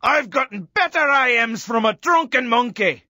I've gotten better IMs from a drunken monkey.